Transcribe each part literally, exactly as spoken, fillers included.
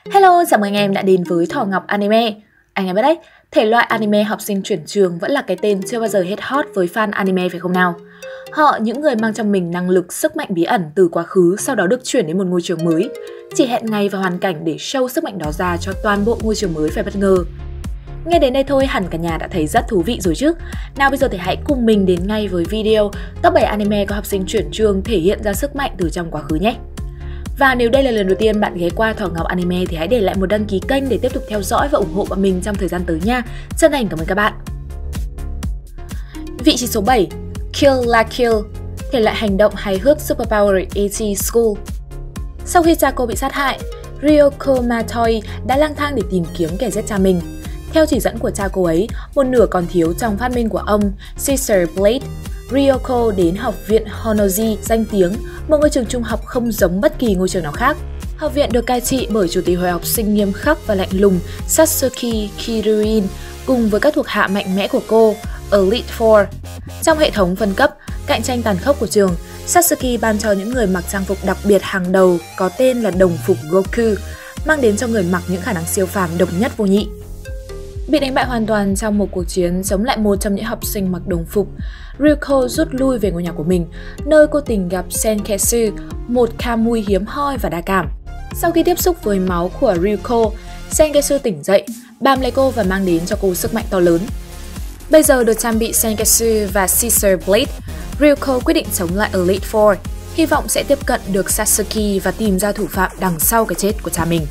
Hello, chào mừng em đã đến với Thỏ Ngọc Anime. Anh em biết đấy, thể loại anime học sinh chuyển trường vẫn là cái tên chưa bao giờ hết hot với fan anime phải không nào? Họ, những người mang trong mình năng lực, sức mạnh bí ẩn từ quá khứ sau đó được chuyển đến một ngôi trường mới, chỉ hẹn ngày và hoàn cảnh để show sức mạnh đó ra cho toàn bộ ngôi trường mới phải bất ngờ. Nghe đến đây thôi hẳn cả nhà đã thấy rất thú vị rồi chứ. Nào bây giờ thì hãy cùng mình đến ngay với video top bảy anime có học sinh chuyển trường thể hiện ra sức mạnh từ trong quá khứ nhé. Và nếu đây là lần đầu tiên bạn ghé qua Thỏ Ngọc Anime thì hãy để lại một đăng ký kênh để tiếp tục theo dõi và ủng hộ bọn mình trong thời gian tới nha. Chân thành cảm ơn các bạn. Vị trí số bảy, Kill la Kill, thể loại hành động hài hước Superpower eighty School. Sau khi cha cô bị sát hại, Ryoko Matoi đã lang thang để tìm kiếm kẻ giết cha mình. Theo chỉ dẫn của cha cô ấy, một nửa còn thiếu trong phát minh của ông, Caesar Blade, Ryoko đến học viện Honoji danh tiếng, một ngôi trường trung học không giống bất kỳ ngôi trường nào khác. Học viện được cai trị bởi chủ tịch hội học sinh nghiêm khắc và lạnh lùng Satsuki Kiryuin cùng với các thuộc hạ mạnh mẽ của cô, Elite Four. Trong hệ thống phân cấp, cạnh tranh tàn khốc của trường, Satsuki ban cho những người mặc trang phục đặc biệt hàng đầu có tên là đồng phục Goku, mang đến cho người mặc những khả năng siêu phàm độc nhất vô nhị. Bị đánh bại hoàn toàn trong một cuộc chiến chống lại một trong những học sinh mặc đồng phục, Ryuko rút lui về ngôi nhà của mình, nơi cô tình gặp Senketsu, một Kamui hiếm hoi và đa cảm. Sau khi tiếp xúc với máu của Ryuko, Senketsu tỉnh dậy, bám lấy cô và mang đến cho cô sức mạnh to lớn. Bây giờ được trang bị Senketsu và Caesar Blade, Ryuko quyết định chống lại Elite Four, hy vọng sẽ tiếp cận được Satsuki và tìm ra thủ phạm đằng sau cái chết của cha mình.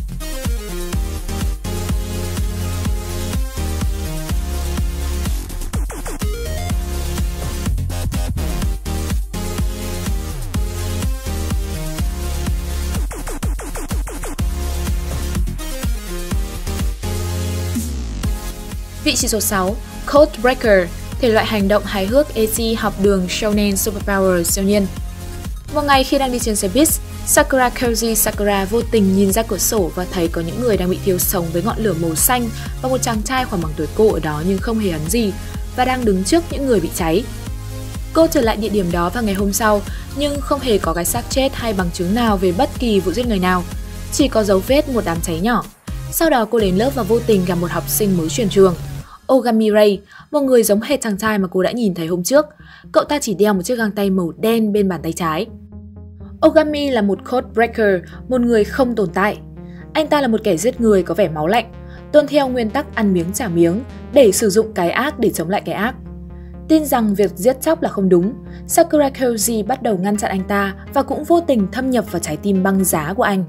Vị trí số sáu, Code Breaker, thể loại hành động hài hước ecchi học đường Shonen Superpower siêu nhiên. Một ngày khi đang đi trên xe buýt, Sakura Koji Sakura vô tình nhìn ra cửa sổ và thấy có những người đang bị thiêu sống với ngọn lửa màu xanh và một chàng trai khoảng bằng tuổi cô ở đó nhưng không hề hấn gì và đang đứng trước những người bị cháy. Cô trở lại địa điểm đó vào ngày hôm sau nhưng không hề có cái xác chết hay bằng chứng nào về bất kỳ vụ giết người nào, chỉ có dấu vết một đám cháy nhỏ. Sau đó cô đến lớp và vô tình gặp một học sinh mới chuyển trường, Ogami Ray, một người giống hệt chàng trai mà cô đã nhìn thấy hôm trước. Cậu ta chỉ đeo một chiếc găng tay màu đen bên bàn tay trái. Ogami là một Code Breaker, một người không tồn tại. Anh ta là một kẻ giết người có vẻ máu lạnh, tuân theo nguyên tắc ăn miếng trả miếng để sử dụng cái ác để chống lại cái ác. Tin rằng việc giết chóc là không đúng, Sakura Koji bắt đầu ngăn chặn anh ta và cũng vô tình thâm nhập vào trái tim băng giá của anh.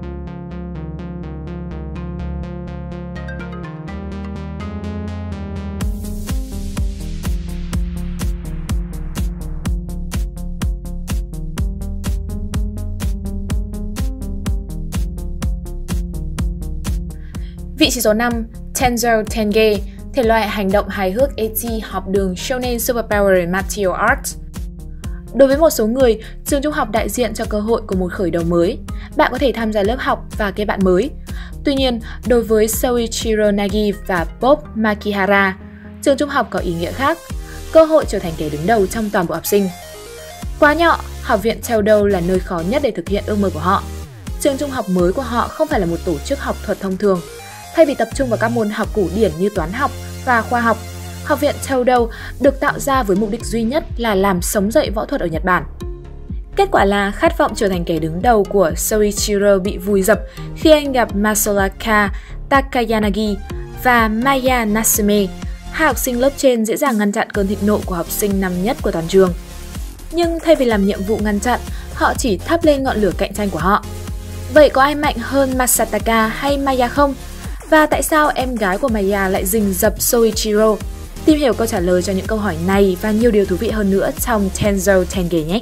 Vị trí số năm, Tenzo Tenge, thể loại hành động hài hước ecchi học đường Shonen Superpower Martial Arts. Đối với một số người, trường trung học đại diện cho cơ hội của một khởi đầu mới. Bạn có thể tham gia lớp học và kết bạn mới. Tuy nhiên, đối với Soichiro Nagi và Bob Makihara, trường trung học có ý nghĩa khác, cơ hội trở thành kẻ đứng đầu trong toàn bộ học sinh. Quá nhỏ, học viện Teudo là nơi khó nhất để thực hiện ước mơ của họ. Trường trung học mới của họ không phải là một tổ chức học thuật thông thường. Thay vì tập trung vào các môn học cổ điển như toán học và khoa học, học viện Teudo được tạo ra với mục đích duy nhất là làm sống dậy võ thuật ở Nhật Bản. Kết quả là khát vọng trở thành kẻ đứng đầu của Soichiro bị vùi dập khi anh gặp Masaoka Takayanagi và Maya Natsume. Hai học sinh lớp trên dễ dàng ngăn chặn cơn thịnh nộ của học sinh năm nhất của toàn trường. Nhưng thay vì làm nhiệm vụ ngăn chặn, họ chỉ thắp lên ngọn lửa cạnh tranh của họ. Vậy có ai mạnh hơn Masataka hay Maya không? Và tại sao em gái của Maya lại rình rập Soichiro? Tìm hiểu câu trả lời cho những câu hỏi này và nhiều điều thú vị hơn nữa trong Tenzo Tenge nhé!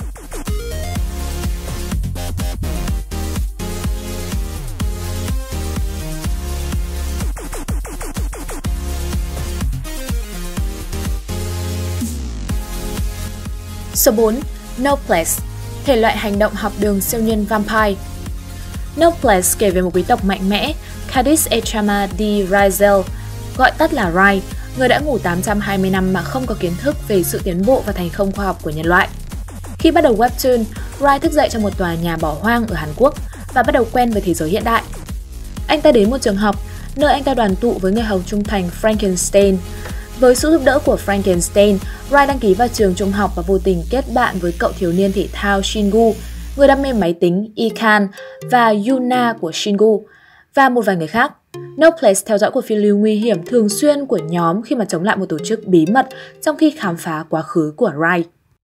Số bốn, Noblesse, thể loại hành động học đường siêu nhân Vampire. Noblesse kể về một quý tộc mạnh mẽ, Cadiz Echama di Razel, gọi tắt là Rai, người đã ngủ tám trăm hai mươi năm mà không có kiến thức về sự tiến bộ và thành công khoa học của nhân loại. Khi bắt đầu webtoon, Rai thức dậy trong một tòa nhà bỏ hoang ở Hàn Quốc và bắt đầu quen với thế giới hiện đại. Anh ta đến một trường học, nơi anh ta đoàn tụ với người hầu trung thành Frankenstein. Với sự giúp đỡ của Frankenstein, Ryan đăng ký vào trường trung học và vô tình kết bạn với cậu thiếu niên thể thao Shingu, người đam mê máy tính Ikan và Yuna của Shingu, và một vài người khác. No Place theo dõi cuộc phiêu lưu nguy hiểm thường xuyên của nhóm khi mà chống lại một tổ chức bí mật trong khi khám phá quá khứ của Ryan.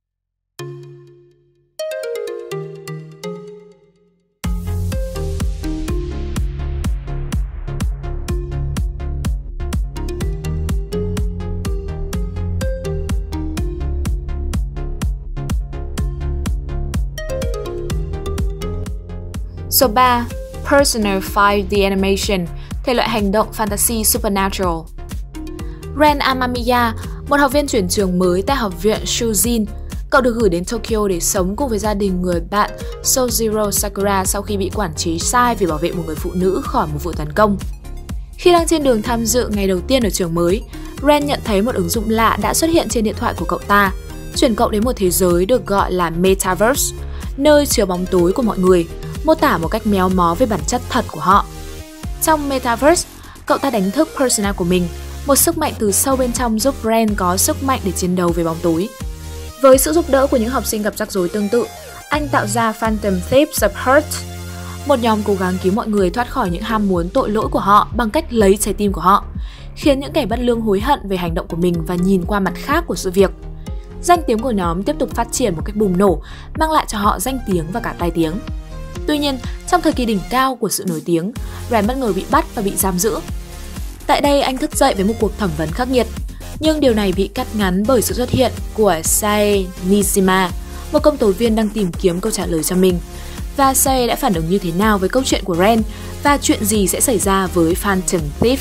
Số ba. Persona năm The Animation, thể loại hành động fantasy supernatural. Ren Amamiya, một học viên chuyển trường mới tại học viện Shujin. Cậu được gửi đến Tokyo để sống cùng với gia đình người bạn Sojiro Sakura sau khi bị quản chế sai vì bảo vệ một người phụ nữ khỏi một vụ tấn công. Khi đang trên đường tham dự ngày đầu tiên ở trường mới, Ren nhận thấy một ứng dụng lạ đã xuất hiện trên điện thoại của cậu ta, chuyển cậu đến một thế giới được gọi là Metaverse, nơi chứa bóng tối của mọi người, mô tả một cách méo mó về bản chất thật của họ. Trong Metaverse, cậu ta đánh thức persona của mình, một sức mạnh từ sâu bên trong giúp Ren có sức mạnh để chiến đấu với bóng tối. Với sự giúp đỡ của những học sinh gặp rắc rối tương tự, anh tạo ra Phantom Thieves of Heart, một nhóm cố gắng cứu mọi người thoát khỏi những ham muốn tội lỗi của họ bằng cách lấy trái tim của họ, khiến những kẻ bất lương hối hận về hành động của mình và nhìn qua mặt khác của sự việc. Danh tiếng của nhóm tiếp tục phát triển một cách bùng nổ, mang lại cho họ danh tiếng và cả tai tiếng. Tuy nhiên, trong thời kỳ đỉnh cao của sự nổi tiếng, Ren bất ngờ bị bắt và bị giam giữ. Tại đây, anh thức dậy với một cuộc thẩm vấn khắc nghiệt, nhưng điều này bị cắt ngắn bởi sự xuất hiện của Sae Nishima, một công tố viên đang tìm kiếm câu trả lời cho mình. Và Sae đã phản ứng như thế nào với câu chuyện của Ren và chuyện gì sẽ xảy ra với Phantom Thief.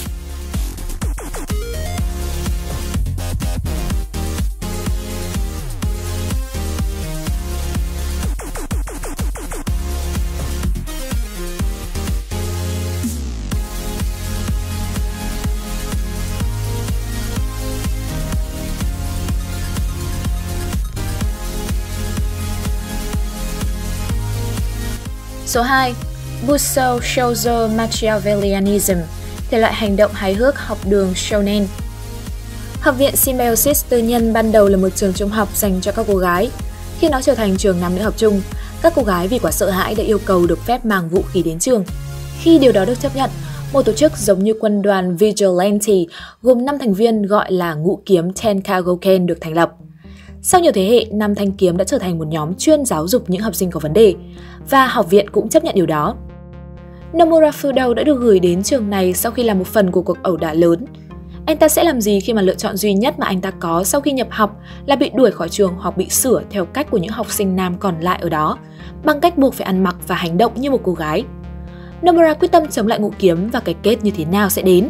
Số hai. Busou Shoujo Machiavellianism, thể loại hành động hài hước học đường shonen. Học viện Symbiosis tư nhân ban đầu là một trường trung học dành cho các cô gái. Khi nó trở thành trường nam nữ học chung, các cô gái vì quá sợ hãi đã yêu cầu được phép mang vũ khí đến trường. Khi điều đó được chấp nhận, một tổ chức giống như quân đoàn Vigilante gồm năm thành viên gọi là Ngũ kiếm Tenkagoken được thành lập. Sau nhiều thế hệ, năm thanh kiếm đã trở thành một nhóm chuyên giáo dục những học sinh có vấn đề, và học viện cũng chấp nhận điều đó. Nomura Fudo đã được gửi đến trường này sau khi là một phần của cuộc ẩu đả lớn. Anh ta sẽ làm gì khi mà lựa chọn duy nhất mà anh ta có sau khi nhập học là bị đuổi khỏi trường hoặc bị sửa theo cách của những học sinh nam còn lại ở đó, bằng cách buộc phải ăn mặc và hành động như một cô gái. Nomura quyết tâm chống lại Ngũ kiếm và cái kết như thế nào sẽ đến.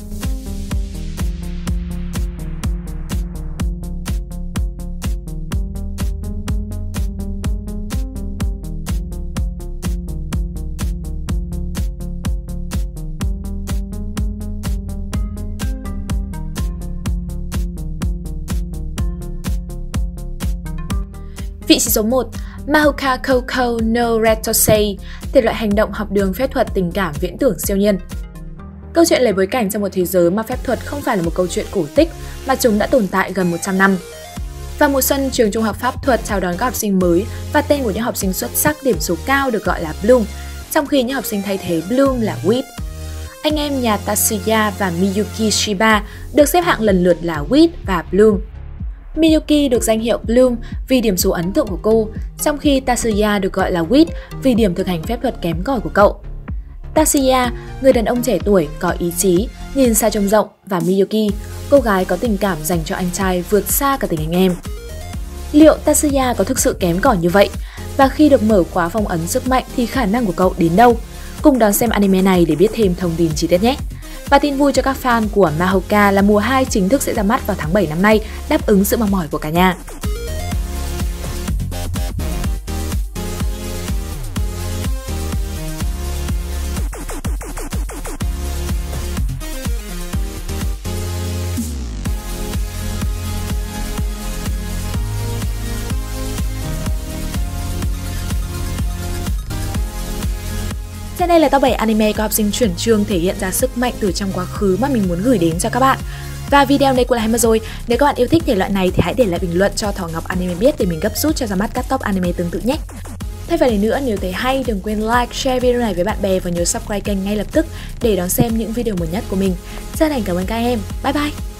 Vị trí số một. Mahoka Koukou no Retosei, thể loại hành động học đường phép thuật tình cảm viễn tưởng siêu nhiên. Câu chuyện lấy bối cảnh trong một thế giới mà phép thuật không phải là một câu chuyện cổ tích mà chúng đã tồn tại gần một trăm năm. Vào mùa xuân, trường trung học pháp thuật chào đón các học sinh mới và tên của những học sinh xuất sắc điểm số cao được gọi là Bloom, trong khi những học sinh thay thế Bloom là Wit. Anh em nhà Tatsuya và Miyuki Shiba được xếp hạng lần lượt là Wit và Bloom. Miyuki được danh hiệu Bloom vì điểm số ấn tượng của cô, trong khi Tatsuya được gọi là Wit vì điểm thực hành phép thuật kém cỏi của cậu. Tatsuya, người đàn ông trẻ tuổi, có ý chí, nhìn xa trông rộng, và Miyuki, cô gái có tình cảm dành cho anh trai vượt xa cả tình anh em. Liệu Tatsuya có thực sự kém cỏi như vậy? Và khi được mở khóa phong ấn sức mạnh thì khả năng của cậu đến đâu? Cùng đón xem anime này để biết thêm thông tin chi tiết nhé! Và tin vui cho các fan của Mahoka là mùa hai chính thức sẽ ra mắt vào tháng bảy năm nay, đáp ứng sự mong mỏi của cả nhà. này là top bảy anime có học sinh chuyển trường thể hiện ra sức mạnh từ trong quá khứ mà mình muốn gửi đến cho các bạn. Và video này cũng là hết rồi. Nếu các bạn yêu thích thể loại này thì hãy để lại bình luận cho Thỏ Ngọc Anime biết để mình gấp rút cho ra mắt các top anime tương tự nhé. Thay vào đấy nữa, nếu thấy hay đừng quên like, share video này với bạn bè và nhớ subscribe kênh ngay lập tức để đón xem những video mới nhất của mình. Chân thành cảm ơn các em. Bye bye!